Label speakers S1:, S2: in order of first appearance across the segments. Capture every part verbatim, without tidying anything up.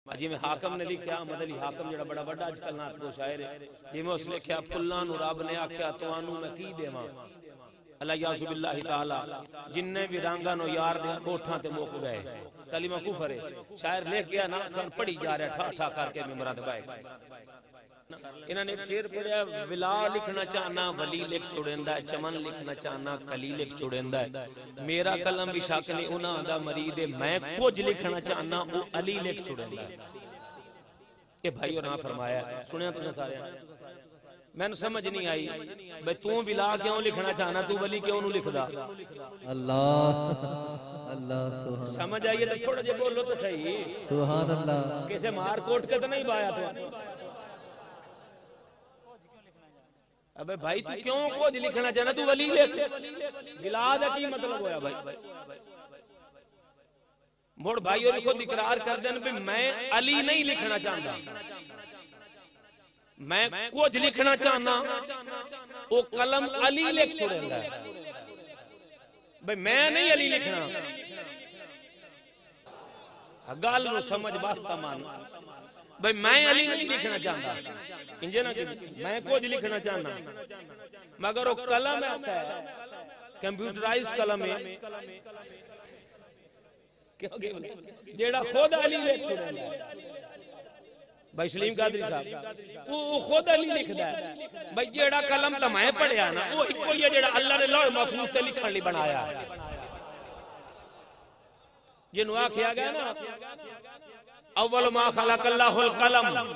S1: جی میں حاکم نے لکھیا احمد علی حاکم جڑا بڑا بڑا اج کل نات کو شاعر ہے جی میں اس لکھیا پھلاں نو رب نے آکھیا توانوں میں کی دیواں اللہ یعوذ باللہ تعالی جننے بھی رنگاں نو یار دے کوٹھاں تے موک گئے کلمہ کفر ہے شاعر لکھ گیا نا پڑھی جا رہا ٹھا ٹھا کر کے ممبراں تے بائے انہوں نے ایک شعر پڑھیا ولا لکھنا چاہنا ولی لکھ چھوڑیندا ہے چمن لکھنا چاہنا کلی لکھ چھوڑیندا ہے میرا قلم بھی شک نہیں انہاں دا مرید ہے میں کچھ لکھنا چاہنا وہ علی لکھ چھوڑیندا ہے کہ بھائی اور نہ فرمایا سنیا تساں سارے میں نے سمجھ نہیں آئی بھئی تو ولا کیوں لکھنا چاہنا تو ولی کیوں نو لکھدا
S2: اللہ اللہ سبحان
S1: سمجھ آئیے تو تھوڑا جے بولو تو صحیح
S2: سبحان اللہ
S1: کیسے مار کوٹ کے تو نہیں بایا تو ابے بھائی تو کیوں کچھ لکھنا چاہنا تو ولی لکھ ولا دا کی مطلب ہویا بھائی موڑ بھائی اور خود اقرار کر دیں بھی میں علی نہیں لکھنا چاہتا میں کچھ لکھنا چاہنا وہ قلم علی لکھ چھوڑے ہے بھئی میں نہیں علی لکھنا گال نو سمجھ باستا مان بھئی میں علی نہیں لکھنا چاہتا انجھے نا کہ میں کچھ لکھنا چاہنا مگر وہ قلم ایسا ہے کمپیوٹرائز قلم ہے جیڑا خود علی لکھ چھوڑے ہے بھائی سلیم قادری صاحب وہ خود علی لکھدا ہے بھائی جیڑا قلم تا میں پڑھیا نا وہ ایک کوئی ہے جیڑا اللہ نے لوح محفوظ تے لکھن لی بنایا ہے یہ نوا کیا گیا نا اول ما خلق اللہ القلم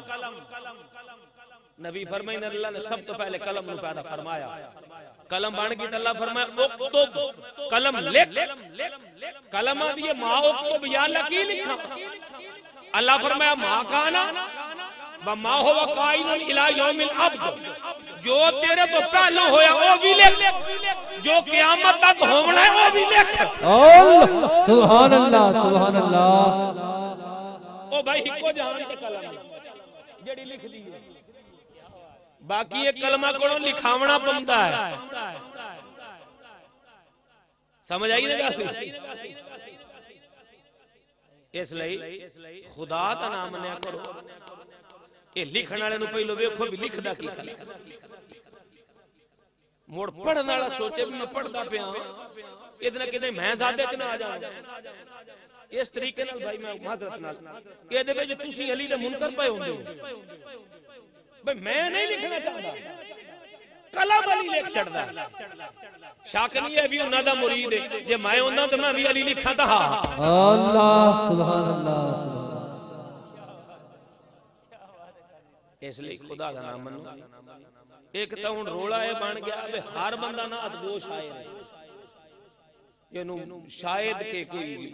S1: نبی فرمائے اللہ نے سب تو پہلے قلم نو پیدا فرمایا قلم بن گئی تو اللہ فرمایا اکتب قلم لکھ قلم دیئے ما اکتب یا لکی لکھا اللہ فرمایا ما کانا وما ہوا قائن الہ یوم العبد جو تیرے تو پہلو ہویا وہ بھی لکھ جو قیامت تک ہونا ہے وہ بھی لکھ
S2: سبحان اللہ سبحان اللہ
S1: او بھائی ہکو جہان کے قلم جڑی لکھ دی ہے باقی ایک کلمہ کو لکھاونا پمتا ہے سمجھ آئی نہیں گا اس لئی خدا تا نام منیا کرو یہ لکھن والے نو پہلو ویکھو بھی لکھدا کی موڑ پڑھن والا سوچے بھی میں پڑھدا پیا ادنا کدے میں زیادہ چ نہ آ جاواں اس طریقے نال بھائی میں معذرت نال کہ دے وچ تسی علی دے منکر پے ہوندے ہو بھئی میں نہیں لکھنا چاہتا قلم علی لکھ چڑھدا ہے شک نہیں ہے بھی انہاں دا مرید ہے جے میں ہوندا تے میں بھی علی لکھاں تا ہاں
S2: اللہ سبحان اللہ
S1: اس لیے خدا دا نام منو ایک تا ہن رولا ہے بن گیا بے ہر بندہ نعت گو شاعر ہے یہ شاید کہ کوئی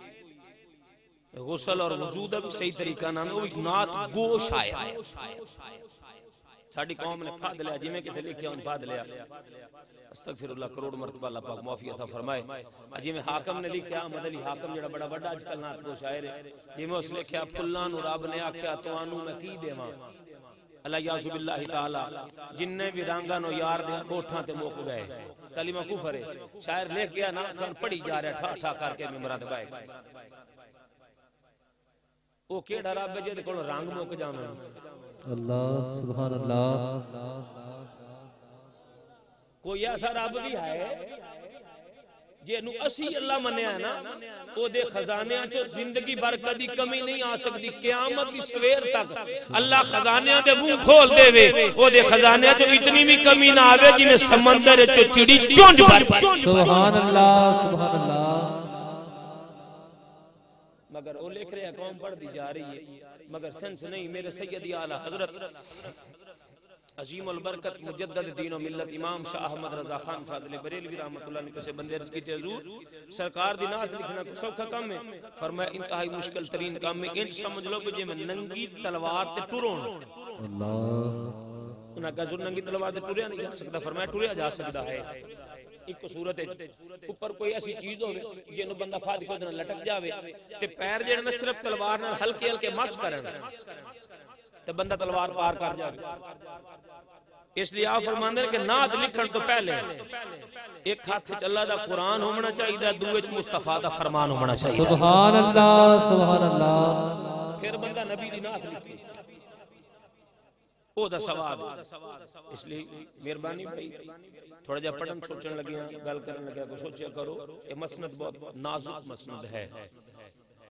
S1: غسل اور وضو دا بھی صحیح طریقہ نام ہے وہ نعت گو شاعر ہے ساڑی قوم نے پھاد لیا جی میں کسے لکھیا ان پھاد لیا استغفر اللہ کروڑ مرتبہ اللہ پاک معافی عطا فرمائے جی میں حاکم نے لکھیا احمد علی حاکم جڑا بڑا بڑا اج کل نعت گو شاعر ہے جی میں اس لکھیا پھلاں نو رب نے آکھیا توانوں میں کی دیواں اللہ یعوذ باللہ تعالی جننے بھی رنگاں نو یار دے کوٹھاں تے موک گئے کلمہ کفر ہے شاعر لکھ گیا نا پڑھی جا رہا ٹھا ٹھا کر کے ممبراں تے بائے او کیڑا رب ہے جے کول رنگ موک جاویں
S2: اللہ سبحان اللہ
S1: کوئی ایسا رب بھی ہے جے نو اسی اللہ منیا ہے نا او دے خزانیاں چو زندگی بھر کدی کمی نہیں آ سکتی قیامت دی سویر تک اللہ خزانیاں دے منہ کھول دے وے او دے خزانیاں چو اتنی بھی کمی نہ آوے جی میں سمندر چو چڑی چونج بھر
S2: سبحان اللہ سبحان اللہ
S1: مگر وہ لکھ رہے ہیں قوم پڑھ دی جا رہی ہے مگر سنس نہیں میرے سیدی اعلی حضرت عظیم البرکت مجدد دین و ملت امام شاہ احمد رضا خان فاضل بریلوی رحمت اللہ نے کسے بندے عرض کیتے حضور سرکار دی نعت لکھنا کو سوکھا کام ہے فرمایا انتہائی مشکل ترین کام میں انچ سمجھ لو کہ جے میں ننگی تلوار تے ٹرون
S2: اللہ
S1: انہاں کہا ضرور ننگی تلوار تے ٹریا نہیں جا سکتا فرمایا ٹریا جا سکتا ہے ایک صورت ہے اوپر کوئی ایسی چیز ہوئے جنہوں بندہ فاتح کو دن لٹک جاوے تے پیر جڑے نہ صرف تلوار نہ ہلکے ہلکے مس کرن تے بندہ تلوار پار کر جاوے اس لیے آپ فرماندے کہ نعت لکھن تو پہلے ایک ہاتھ وچ اللہ دا قرآن ہونا چاہیے دو وچ مصطفیٰ دا فرمان ہونا چاہیے
S2: سبحان اللہ سبحان اللہ
S1: پھر بندہ نبی دی نعت لکھے او دا ثواب اس لیے مہربانی بھائی تھوڑا جا پڑھن سوچن لگیاں گل کرن لگیا کو سوچیا کرو یہ مسند بہت نازک مسند ہے